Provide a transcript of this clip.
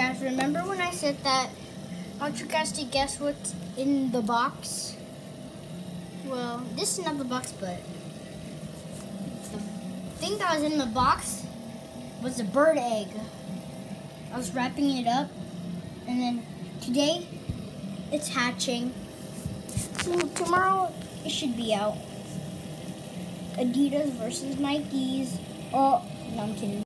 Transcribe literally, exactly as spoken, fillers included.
guys, remember when I said that I want you guys to guess what's in the box? Well, this is not the box, but the thing that was in the box was a bird egg. I was wrapping it up, and then today it's hatching. So tomorrow it should be out. Adidas versus Nikes. Oh, no, I'm kidding.